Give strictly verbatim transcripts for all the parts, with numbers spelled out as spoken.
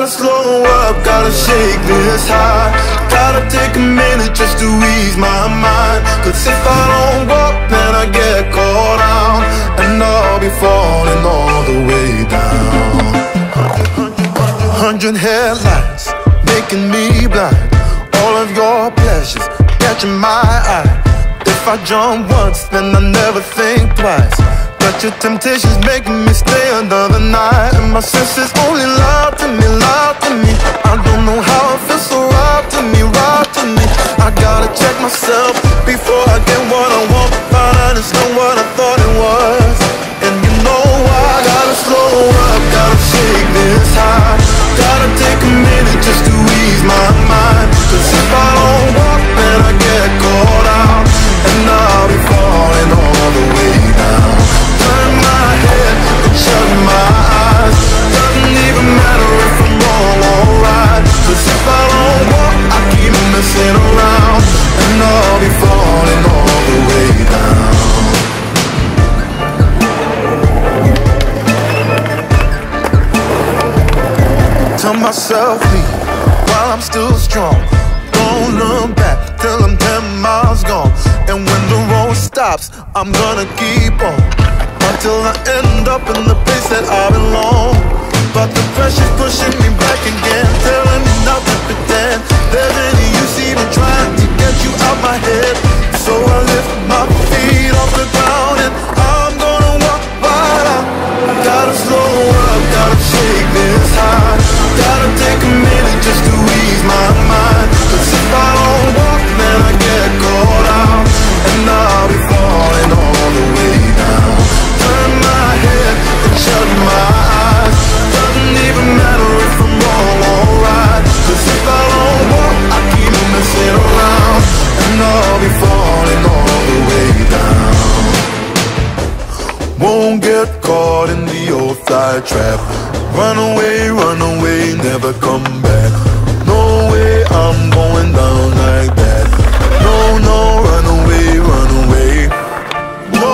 slow up, gotta shake this high. Gotta take a minute just to ease my mind. Cause if I don't walk, then I get caught out, and I'll be falling all the way down. Hundred headlights making me blind. All of your pleasures catching my eye. If I jump once, then I never think twice. But your temptation's making me stay another night, and my senses only lie to me, lie to me. I don't know how it feels so right to me, right to me. I gotta check myself before I get what I want. Find out it's not what I thought it was. And you know why? I gotta slow up, gotta shake this high. Gotta take a minute just to ease my mind. Cause if I don't walk, then I get caught out, and I'll be falling all the way down. Turn my head and shut my eyes. Doesn't even matter if I'm wrong or right. Cause if I don't walk, I keep messing around, and I'll be falling all the way down. Tell myself leave while I'm still strong. Don't look back till I'm ten miles gone. And when the road stops, I'm gonna keep on, until I end up in the place that I belong. But the pressure's pushing me back again, telling me not to pretend there's any use even trying to get you out my head. So I lift my feet off the ground, and I'm gonna walk right out. Gotta slow up, gotta shake this high. Gotta take a minute just to ease my mind. Cause if I don't walk, then I get caught out, and I'll be falling all the way down. Turn my head and shut my eyes. Doesn't even matter if I'm wrong or right. Cause if I don't walk, I keep messing around, and I'll be falling all the way down. Won't get caught in the old fly trap. Run away, run away, never come back. No way, I'm going down like that. No, no, run away, run away. No,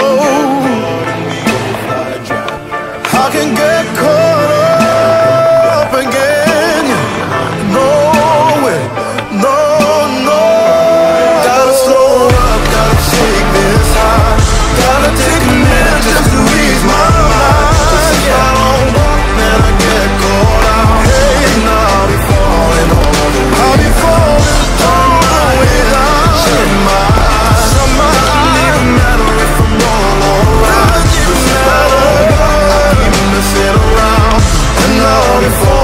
I can get caught up again. No way, no, no. Gotta slow up, gotta shake this high. Gotta take a minute just to ease my mind. Cause if I don't walk, then I get caught out, and I'll be falling all the way. I'll be falling all the way down. Shut my eyes, shut my eyes. Doesn't even matter if I'm wrong or right. Cause if I don't walk, I keep messing around, and I'll be falling.